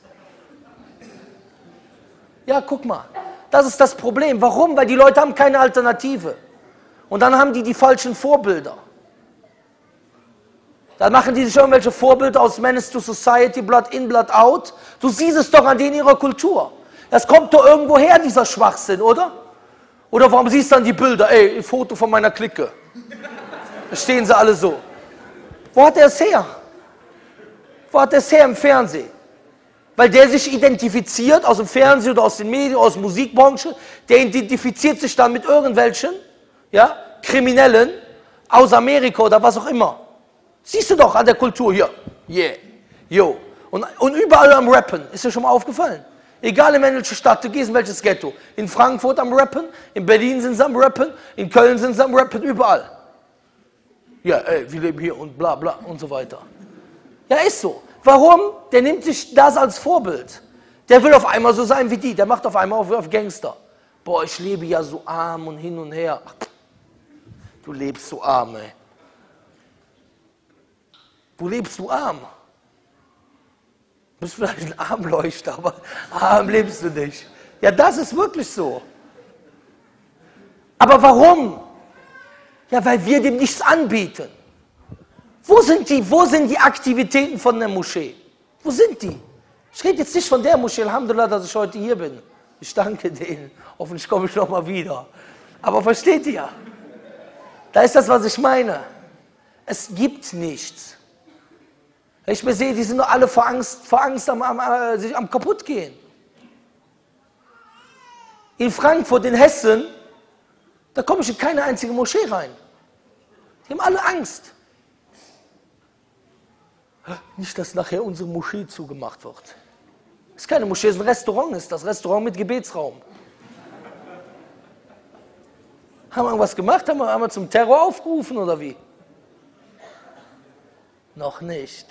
Ja, guck mal, das ist das Problem. Warum? Weil die Leute haben keine Alternative. Und dann haben die falschen Vorbilder. Dann machen die sich irgendwelche Vorbilder aus Menace to Society, Blood in, Blood out. Du siehst es doch an denen ihrer Kultur. Das kommt doch irgendwo her, dieser Schwachsinn, oder? Oder warum siehst du dann die Bilder? Ey, ein Foto von meiner Clique. Da stehen sie alle so. Wo hat er es her? Wo hat er es her im Fernsehen? Weil der sich identifiziert aus dem Fernsehen oder aus den Medien, aus der Musikbranche, der identifiziert sich dann mit irgendwelchen, ja, Kriminellen aus Amerika oder was auch immer. Siehst du doch an der Kultur hier. Yeah, yo. Und überall am Rappen. Ist dir schon mal aufgefallen? Egal in welche Stadt du gehst, in welches Ghetto. In Frankfurt am Rappen, in Berlin sind sie am Rappen, in Köln sind sie am Rappen, überall. Ja, ey, wir leben hier und bla bla und so weiter. Ja, ist so. Warum? Der nimmt sich das als Vorbild. Der will auf einmal so sein wie die. Der macht auf einmal auf Gangster. Boah, ich lebe ja so arm und hin und her. Ach, du lebst so arm, ey. Du lebst so arm. Du bist vielleicht ein Armleuchter, aber arm lebst du nicht. Ja, das ist wirklich so. Aber warum? Ja, weil wir dem nichts anbieten. Wo sind die Aktivitäten von der Moschee? Wo sind die? Ich rede jetzt nicht von der Moschee, Alhamdulillah, dass ich heute hier bin. Ich danke denen. Hoffentlich komme ich noch mal wieder. Aber versteht ihr? Da ist das, was ich meine. Es gibt nichts. Ich mir sehe, die sind doch alle vor Angst sich am kaputt gehen. In Frankfurt, in Hessen, da komme ich in keine einzige Moschee rein. Die haben alle Angst. Nicht, dass nachher unsere Moschee zugemacht wird. Das ist keine Moschee, es ist ein Restaurant, ist das Restaurant mit Gebetsraum. Haben wir irgendwas gemacht? Haben wir zum Terror aufgerufen oder wie? Noch nicht.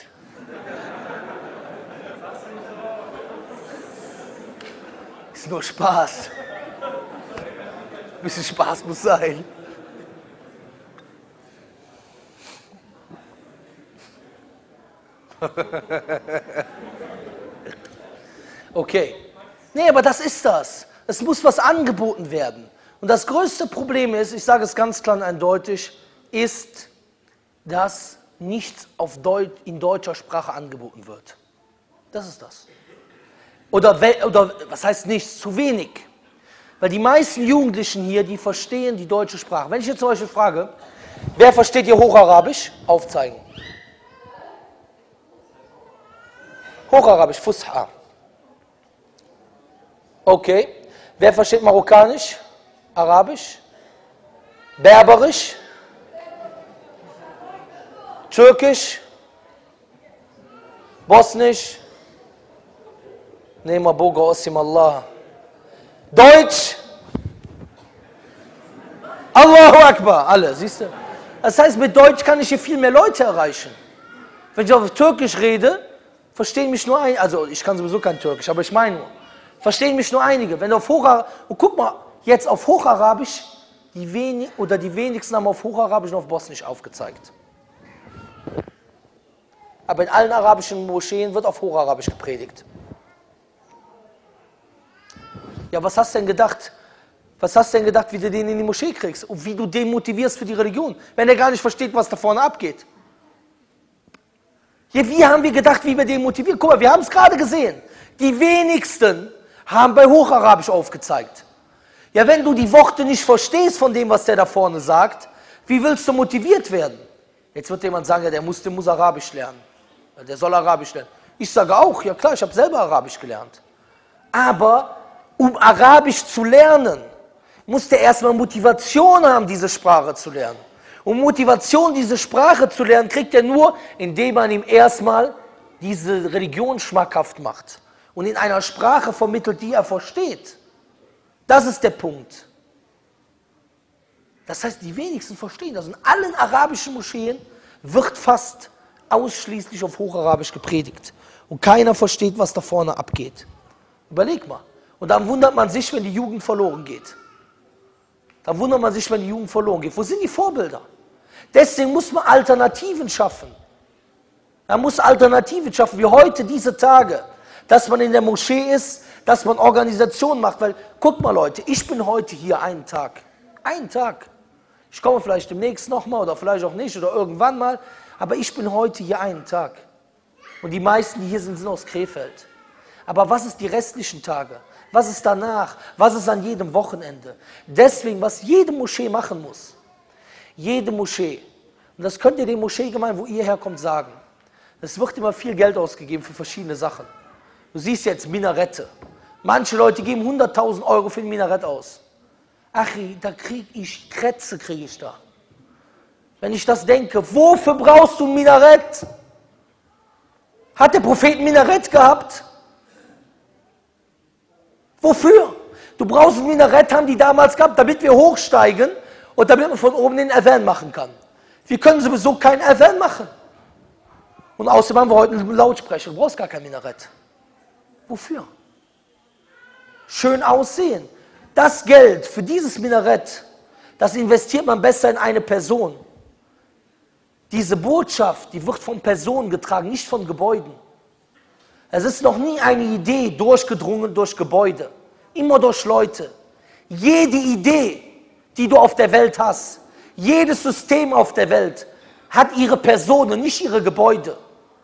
Ist nur Spaß. Ein bisschen Spaß muss sein. Okay. Nee, aber das ist das. Es muss was angeboten werden. Und das größte Problem ist, ich sage es ganz klar und eindeutig, ist, dass nichts in deutscher Sprache angeboten wird. Das ist das. Oder was heißt nichts? Zu wenig. Weil die meisten Jugendlichen hier, die verstehen die deutsche Sprache. Wenn ich jetzt zum Beispiel frage, wer versteht hier Hocharabisch? Aufzeigen. Hocharabisch, Fusha. Okay. Wer versteht Marokkanisch? Arabisch? Berberisch? Türkisch? Bosnisch? Nema Boga osim Allah. Deutsch? Allahu Akbar. Alle, siehst du? Das heißt, mit Deutsch kann ich hier viel mehr Leute erreichen. Wenn ich auf Türkisch rede, verstehen mich nur einige, also ich kann sowieso kein Türkisch, aber ich meine nur, verstehen mich nur einige. Wenn du auf Hocharabisch, und guck mal, jetzt auf Hocharabisch, die wenigsten haben auf Hocharabisch und auf Bosnisch aufgezeigt. Aber in allen arabischen Moscheen wird auf Hocharabisch gepredigt. Ja, was hast du denn gedacht? Was hast du denn gedacht, wie du den in die Moschee kriegst? Und wie du den motivierst für die Religion, wenn er gar nicht versteht, was da vorne abgeht? Ja, wie haben wir gedacht, wie wir den motivieren? Guck mal, wir haben es gerade gesehen. Die wenigsten haben bei Hocharabisch aufgezeigt. Ja, wenn du die Worte nicht verstehst von dem, was der da vorne sagt, wie willst du motiviert werden? Jetzt wird jemand sagen, ja, der muss Arabisch lernen. Der soll Arabisch lernen. Ich sage auch, ja klar, ich habe selber Arabisch gelernt. Aber um Arabisch zu lernen, muss der erstmal Motivation haben, diese Sprache zu lernen. Und Motivation, diese Sprache zu lernen, kriegt er nur, indem man ihm erstmal diese Religion schmackhaft macht und in einer Sprache vermittelt, die er versteht. Das ist der Punkt. Das heißt, die wenigsten verstehen das. In allen arabischen Moscheen wird fast ausschließlich auf Hocharabisch gepredigt. Und keiner versteht, was da vorne abgeht. Überleg mal. Und dann wundert man sich, wenn die Jugend verloren geht. Dann wundert man sich, wenn die Jugend verloren geht. Wo sind die Vorbilder? Deswegen muss man Alternativen schaffen. Man muss Alternativen schaffen, wie heute, diese Tage. Dass man in der Moschee ist, dass man Organisationen macht. Weil, guck mal Leute, ich bin heute hier einen Tag. Einen Tag. Ich komme vielleicht demnächst nochmal oder vielleicht auch nicht oder irgendwann mal. Aber ich bin heute hier einen Tag. Und die meisten, die hier sind, sind aus Krefeld. Aber was ist die restlichen Tage? Was ist danach? Was ist an jedem Wochenende? Deswegen, was jede Moschee machen muss, jede Moschee, und das könnt ihr den Moscheegemeinden, wo ihr herkommt, sagen, es wird immer viel Geld ausgegeben für verschiedene Sachen. Du siehst jetzt Minarette. Manche Leute geben 100.000 Euro für ein Minarett aus. Ach, da kriege ich Krätze, kriege ich da. Wenn ich das denke, wofür brauchst du ein Minarett? Hat der Prophet ein Minarett gehabt? Wofür? Du brauchst ein Minarett, haben die damals gehabt, damit wir hochsteigen und damit man von oben den Adhan machen kann. Wir können sowieso keinen Adhan machen. Und außerdem haben wir heute einen Lautsprecher, du brauchst gar kein Minarett. Wofür? Schön aussehen. Das Geld für dieses Minarett, das investiert man besser in eine Person. Diese Botschaft, die wird von Personen getragen, nicht von Gebäuden. Es ist noch nie eine Idee durchgedrungen durch Gebäude, immer durch Leute. Jede Idee, die du auf der Welt hast, jedes System auf der Welt hat ihre Personen, nicht ihre Gebäude.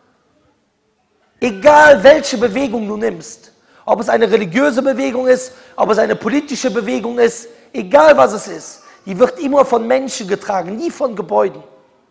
Egal welche Bewegung du nimmst, ob es eine religiöse Bewegung ist, ob es eine politische Bewegung ist, egal was es ist, die wird immer von Menschen getragen, nie von Gebäuden.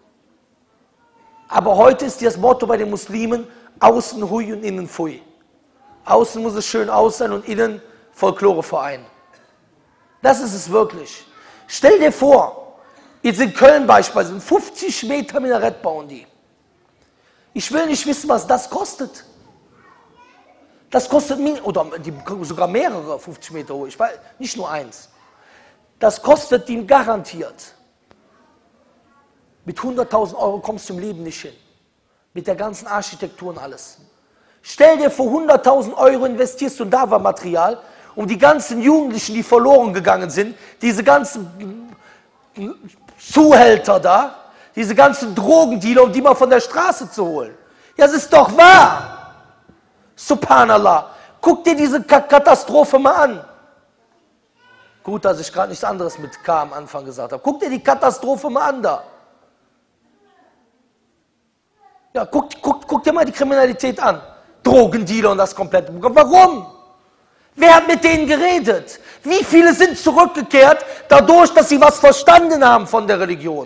Aber heute ist das Motto bei den Muslimen, außen hui und innen pfui. Außen muss es schön aussehen und innen Folkloreverein. Das ist es wirklich. Stell dir vor, jetzt in Köln beispielsweise, 50 Meter Minarett bauen die. Ich will nicht wissen, was das kostet. Das kostet, oder sogar mehrere 50 Meter hoch, ich weiß, nicht nur eins. Das kostet die garantiert. Mit 100.000 Euro kommst du im Leben nicht hin. Mit der ganzen Architektur und alles. Stell dir vor, 100.000 Euro investierst du in Dawa-Material, um die ganzen Jugendlichen, die verloren gegangen sind, diese ganzen Zuhälter da, diese ganzen Drogendealer, um die mal von der Straße zu holen. Ja, das ist doch wahr. Subhanallah. Guck dir diese Katastrophe mal an. Gut, dass ich gerade nichts anderes mit K am Anfang gesagt habe. Guck dir die Katastrophe mal an da. Ja, guck dir mal die Kriminalität an. Drogendealer und das komplette Programm. Warum? Wer hat mit denen geredet? Wie viele sind zurückgekehrt, dadurch, dass sie was verstanden haben von der Religion?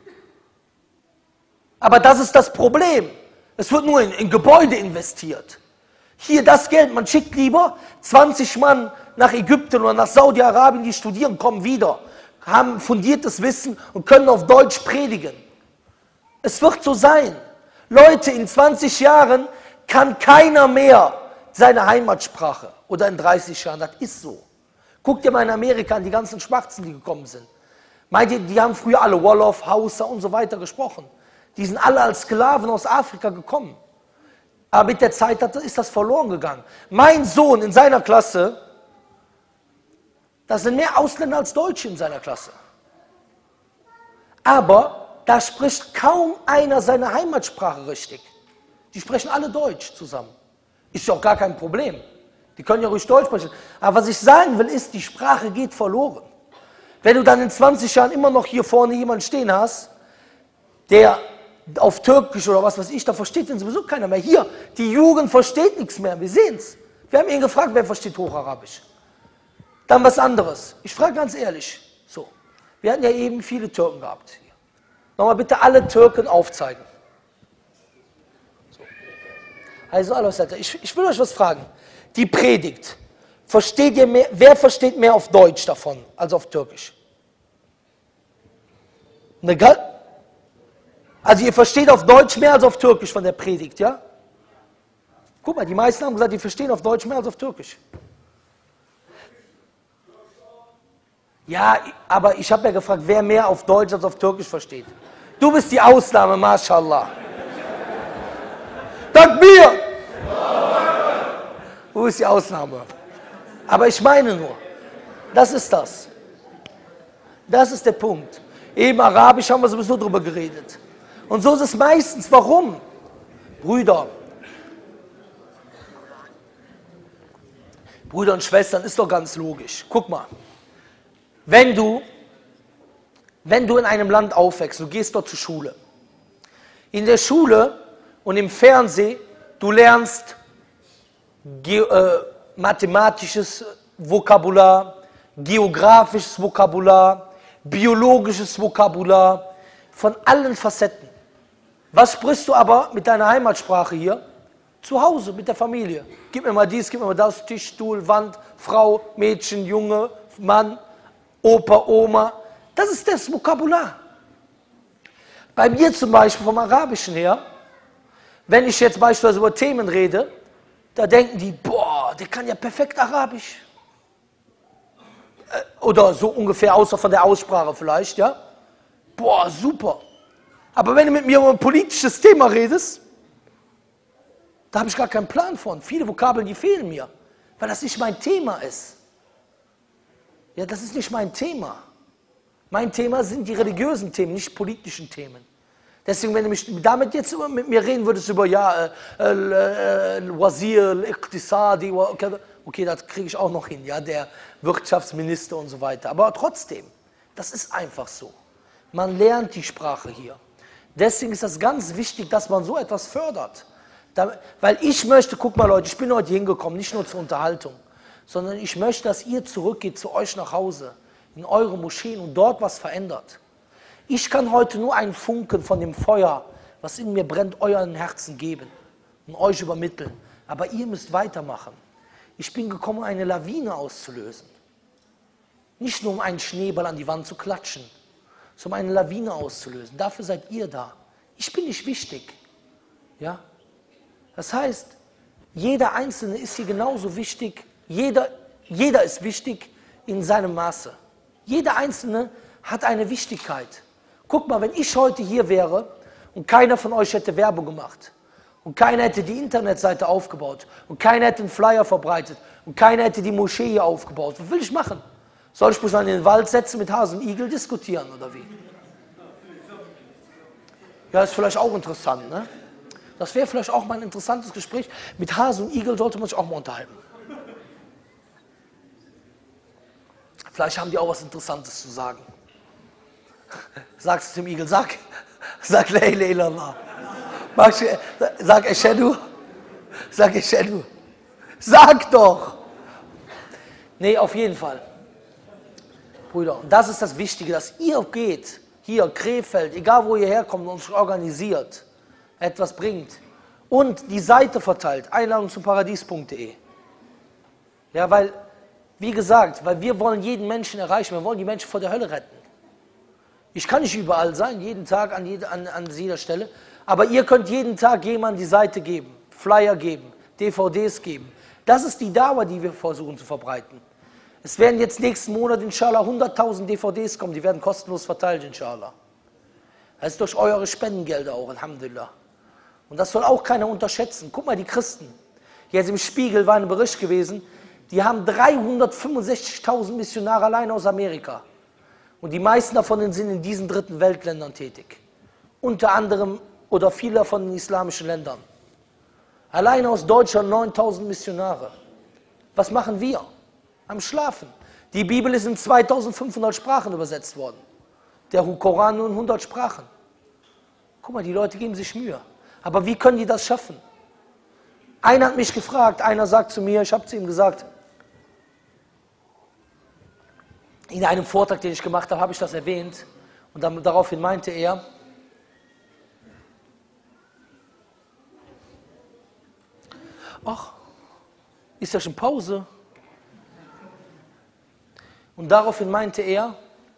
Aber das ist das Problem. Es wird nur in Gebäude investiert. Hier das Geld, man schickt lieber 20 Mann nach Ägypten oder nach Saudi-Arabien, die studieren, kommen wieder, haben fundiertes Wissen und können auf Deutsch predigen. Es wird so sein. Leute, in 20 Jahren kann keiner mehr seine Heimatsprache. Oder in 30 Jahren, das ist so. Guck dir mal in Amerika an, die ganzen Schwarzen, die gekommen sind. Meint ihr, die haben früher alle Wolof, Hausa und so weiter gesprochen. Die sind alle als Sklaven aus Afrika gekommen. Aber mit der Zeit ist das verloren gegangen. Mein Sohn in seiner Klasse, da sind mehr Ausländer als Deutsche in seiner Klasse. Aber da spricht kaum einer seine Heimatsprache richtig. Die sprechen alle Deutsch zusammen. Ist ja auch gar kein Problem. Die können ja ruhig Deutsch sprechen. Aber was ich sagen will, ist, die Sprache geht verloren. Wenn du dann in 20 Jahren immer noch hier vorne jemanden stehen hast, der auf Türkisch oder was weiß ich, da versteht den sowieso keiner mehr. Hier, die Jugend versteht nichts mehr, wir sehen es. Wir haben ihn gefragt, wer versteht Hocharabisch? Dann was anderes. Ich frage ganz ehrlich. So, wir hatten ja eben viele Türken gehabt hier. Nochmal bitte alle Türken aufzeigen. So. Also, ich will euch was fragen. Die Predigt, versteht ihr mehr, wer versteht mehr auf Deutsch davon als auf Türkisch? Also ihr versteht auf Deutsch mehr als auf Türkisch von der Predigt, ja? Guck mal, die meisten haben gesagt, die verstehen auf Deutsch mehr als auf Türkisch. Ja, aber ich habe ja gefragt, wer mehr auf Deutsch als auf Türkisch versteht. Du bist die Ausnahme, mashallah. Dank mir! Du bist die Ausnahme. Aber ich meine nur, das ist das. Das ist der Punkt. Eben Arabisch haben wir sowieso drüber geredet. Und so ist es meistens. Warum? Brüder und Schwestern, ist doch ganz logisch. Guck mal, wenn du in einem Land aufwächst, du gehst dort zur Schule. In der Schule und im Fernsehen, du lernst mathematisches Vokabular, geografisches Vokabular, biologisches Vokabular, von allen Facetten. Was sprichst du aber mit deiner Heimatsprache hier? Zu Hause, mit der Familie. Gib mir mal dies, gib mir mal das, Tisch, Stuhl, Wand, Frau, Mädchen, Junge, Mann, Opa, Oma. Das ist das Vokabular. Bei mir zum Beispiel vom Arabischen her, wenn ich jetzt beispielsweise über Themen rede, da denken die, boah, der kann ja perfekt Arabisch. Oder so ungefähr, außer von der Aussprache vielleicht, ja. Boah, super. Aber wenn du mit mir über ein politisches Thema redest, da habe ich gar keinen Plan von. Viele Vokabeln, die fehlen mir, weil das nicht mein Thema ist. Ja, das ist nicht mein Thema. Mein Thema sind die religiösen Themen, nicht politischen Themen. Deswegen, wenn du mich damit jetzt mit mir reden würdest über, ja, Wazir, Iqtisadi, okay, das kriege ich auch noch hin, ja, der Wirtschaftsminister und so weiter. Aber trotzdem, das ist einfach so. Man lernt die Sprache hier. Deswegen ist das ganz wichtig, dass man so etwas fördert. Weil ich möchte, guck mal Leute, ich bin heute hingekommen, nicht nur zur Unterhaltung, sondern ich möchte, dass ihr zurückgeht zu euch nach Hause, in eure Moscheen und dort was verändert. Ich kann heute nur einen Funken von dem Feuer, was in mir brennt, euren Herzen geben und euch übermitteln. Aber ihr müsst weitermachen. Ich bin gekommen, um eine Lawine auszulösen. Nicht nur um einen Schneeball an die Wand zu klatschen, sondern um eine Lawine auszulösen. Dafür seid ihr da. Ich bin nicht wichtig. Ja? Das heißt, jeder Einzelne ist hier genauso wichtig. Jeder ist wichtig in seinem Maße. Jeder Einzelne hat eine Wichtigkeit. Guck mal, wenn ich heute hier wäre und keiner von euch hätte Werbung gemacht und keiner hätte die Internetseite aufgebaut und keiner hätte einen Flyer verbreitet und keiner hätte die Moschee hier aufgebaut, was will ich machen? Soll ich mich mal in den Wald setzen, mit Hase und Igel diskutieren oder wie? Ja, ist vielleicht auch interessant, ne? Das wäre vielleicht auch mal ein interessantes Gespräch. Mit Hase und Igel sollte man sich auch mal unterhalten. Vielleicht haben die auch was Interessantes zu sagen. Sagst du dem Igel, sag La ilaha illallah. Sag Eschedu. Sag Eschedu. Sag doch. Nee, auf jeden Fall. Brüder, und das ist das Wichtige, dass ihr geht, hier, Krefeld, egal wo ihr herkommt und sich organisiert, etwas bringt und die Seite verteilt, Einladung zum Paradies.de. Ja, weil, wie gesagt, weil wir wollen jeden Menschen erreichen, wir wollen die Menschen vor der Hölle retten. Ich kann nicht überall sein, jeden Tag an jeder Stelle, aber ihr könnt jeden Tag jemandem die Seite geben, Flyer geben, DVDs geben. Das ist die Dauer, die wir versuchen zu verbreiten. Es werden jetzt nächsten Monat, inshallah, 100.000 DVDs kommen, die werden kostenlos verteilt, inshallah. Das ist durch eure Spendengelder auch, alhamdulillah. Und das soll auch keiner unterschätzen. Guck mal, die Christen. Jetzt im Spiegel war ein Bericht gewesen, die haben 365.000 Missionare allein aus Amerika. Und die meisten davon sind in diesen dritten Weltländern tätig. Unter anderem oder viele davon in islamischen Ländern. Allein aus Deutschland 9.000 Missionare. Was machen wir? Am Schlafen. Die Bibel ist in 2500 Sprachen übersetzt worden. Der Koran nur in 100 Sprachen. Guck mal, die Leute geben sich Mühe. Aber wie können die das schaffen? Einer hat mich gefragt, einer sagt zu mir, ich habe zu ihm gesagt, in einem Vortrag, den ich gemacht habe, habe ich das erwähnt. Und dann, daraufhin meinte er, ach, ist ja schon Pause. Und daraufhin meinte er,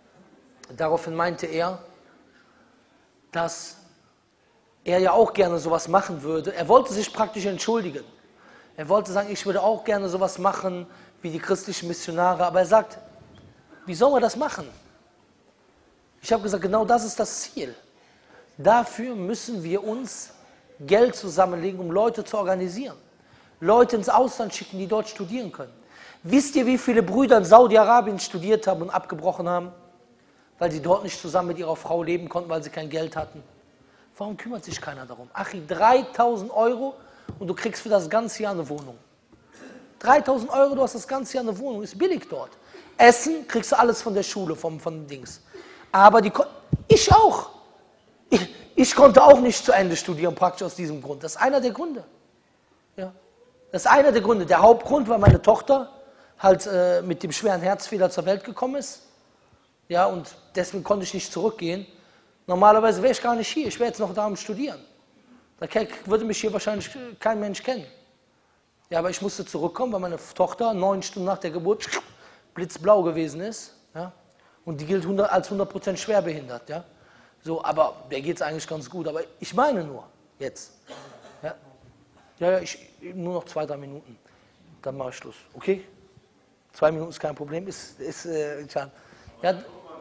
dass er ja auch gerne sowas machen würde. Er wollte sich praktisch entschuldigen. Er wollte sagen, ich würde auch gerne sowas machen wie die christlichen Missionare. Aber er sagt, wie sollen wir das machen? Ich habe gesagt, genau das ist das Ziel. Dafür müssen wir uns Geld zusammenlegen, um Leute zu organisieren. Leute ins Ausland schicken, die dort studieren können. Wisst ihr, wie viele Brüder in Saudi-Arabien studiert haben und abgebrochen haben? Weil sie dort nicht zusammen mit ihrer Frau leben konnten, weil sie kein Geld hatten. Warum kümmert sich keiner darum? Achi, 3.000 Euro und du kriegst für das ganze Jahr eine Wohnung. 3.000 Euro, du hast das ganze Jahr eine Wohnung, ist billig dort. Essen kriegst du alles von der Schule, von Dings. Aber ich auch. Ich konnte auch nicht zu Ende studieren, praktisch aus diesem Grund. Das ist einer der Gründe. Ja. Das ist einer der Gründe. Der Hauptgrund war, meine Tochter halt mit dem schweren Herzfehler zur Welt gekommen ist. Ja, und deswegen konnte ich nicht zurückgehen. Normalerweise wäre ich gar nicht hier. Ich wäre jetzt noch da am Studieren. Da würde mich hier wahrscheinlich kein Mensch kennen. Ja, aber ich musste zurückkommen, weil meine Tochter 9 Stunden nach der Geburt blitzblau gewesen ist. Ja, und die gilt als 100% schwerbehindert. Ja. So, aber der geht es eigentlich ganz gut. Aber ich meine nur, jetzt. Ja, ja, nur noch 2, 3 Minuten. Dann mache ich Schluss. Okay? 2 Minuten ist kein Problem. Ja,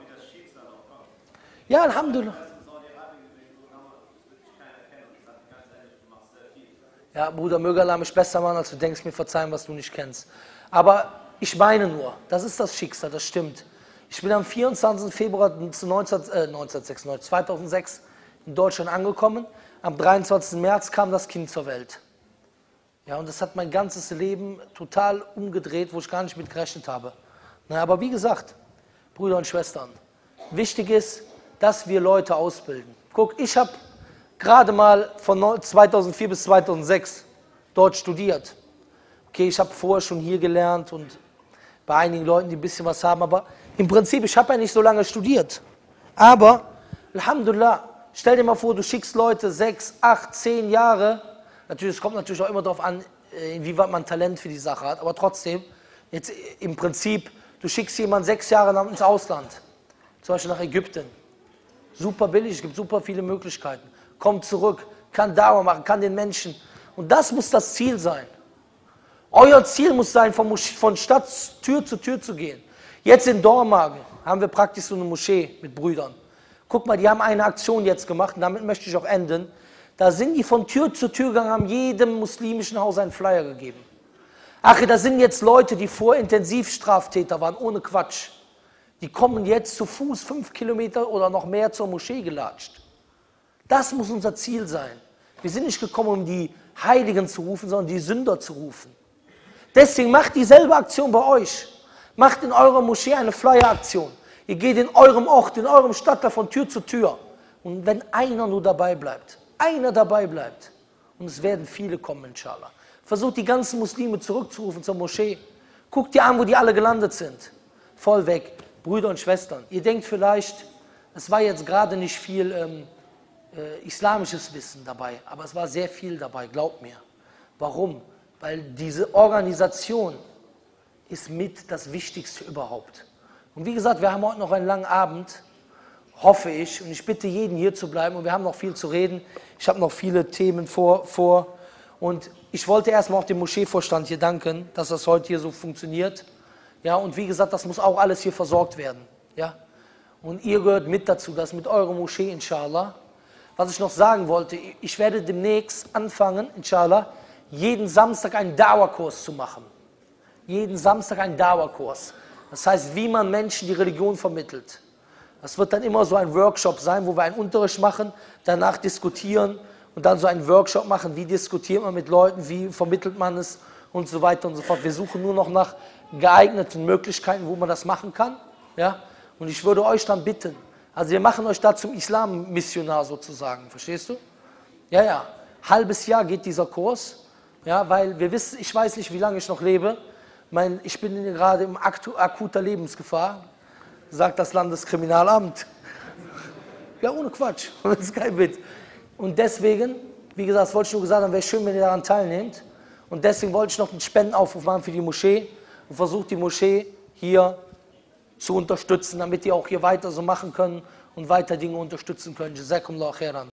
ja, Alhamdulillah. Ja, Bruder, möge Allah mich besser machen, als du denkst, mir verzeihen, was du nicht kennst. Aber ich meine nur, das ist das Schicksal, das stimmt. Ich bin am 24. Februar 2006 in Deutschland angekommen. Am 23. März kam das Kind zur Welt. Ja, und das hat mein ganzes Leben total umgedreht, wo ich gar nicht mit gerechnet habe. Na, aber wie gesagt, Brüder und Schwestern, wichtig ist, dass wir Leute ausbilden. Guck, ich habe gerade mal von 2004 bis 2006 dort studiert. Okay, ich habe vorher schon hier gelernt und bei einigen Leuten, die ein bisschen was haben, aber im Prinzip, ich habe ja nicht so lange studiert. Aber, Alhamdulillah, stell dir mal vor, du schickst Leute 6, 8, 10 Jahre, natürlich, es kommt natürlich auch immer darauf an, inwieweit man Talent für die Sache hat, aber trotzdem, jetzt im Prinzip, du schickst jemanden 6 Jahre ins Ausland, zum Beispiel nach Ägypten. Super billig, es gibt super viele Möglichkeiten. Kommt zurück, kann Dauer machen, kann den Menschen. Und das muss das Ziel sein. Euer Ziel muss sein, von Stadttür zu Tür zu gehen. Jetzt in Dormagen haben wir praktisch so eine Moschee mit Brüdern. Guck mal, die haben eine Aktion jetzt gemacht und damit möchte ich auch enden. Da sind die von Tür zu Tür gegangen, haben jedem muslimischen Haus einen Flyer gegeben. Ach, da sind jetzt Leute, die vorher Intensivstraftäter waren, ohne Quatsch. Die kommen jetzt zu Fuß 5 Kilometer oder noch mehr zur Moschee gelatscht. Das muss unser Ziel sein. Wir sind nicht gekommen, um die Heiligen zu rufen, sondern die Sünder zu rufen. Deswegen macht dieselbe Aktion bei euch. Macht in eurer Moschee eine Flyer-Aktion. Ihr geht in eurem Ort, in eurem Stadtteil von Tür zu Tür. Und wenn einer nur dabei bleibt, und es werden viele kommen, inshallah. Versucht die ganzen Muslime zurückzurufen zur Moschee. Guckt dir an, wo die alle gelandet sind. Voll weg. Brüder und Schwestern, ihr denkt vielleicht, es war jetzt gerade nicht viel islamisches Wissen dabei, aber es war sehr viel dabei, glaubt mir. Warum? Weil diese Organisation ist mit das Wichtigste überhaupt. Und wie gesagt, wir haben heute noch einen langen Abend, hoffe ich, und ich bitte jeden hier zu bleiben und wir haben noch viel zu reden. Ich habe noch viele Themen vor und ich wollte erstmal auch dem Moscheevorstand hier danken, dass das heute hier so funktioniert. Ja, und wie gesagt, das muss auch alles hier versorgt werden. Ja? Und ihr gehört mit dazu, das mit eurer Moschee, inshallah. Was ich noch sagen wollte, ich werde demnächst anfangen, inshallah, jeden Samstag einen Dauerkurs zu machen. Jeden Samstag einen Dauerkurs. Das heißt, wie man Menschen die Religion vermittelt. Das wird dann immer so ein Workshop sein, wo wir einen Unterricht machen, danach diskutieren und dann so einen Workshop machen, wie diskutiert man mit Leuten, wie vermittelt man es und so weiter und so fort. Wir suchen nur noch nach geeigneten Möglichkeiten, wo man das machen kann. Ja? Und ich würde euch dann bitten, also wir machen euch da zum Islam-Missionar sozusagen, verstehst du? Ja, ja, halbes Jahr geht dieser Kurs, Ja, weil wir wissen, ich weiß nicht, wie lange ich noch lebe. Ich bin gerade in akuter Lebensgefahr, sagt das Landeskriminalamt. Ja, ohne Quatsch. Das ist kein Witz. Und deswegen, wie gesagt, das wollte ich nur gesagt haben, wäre schön, wenn ihr daran teilnehmt. Und deswegen wollte ich noch einen Spendenaufruf machen für die Moschee und versucht die Moschee hier zu unterstützen, damit die auch hier weiter so machen können und weiter Dinge unterstützen können. Jazakumullah khairan.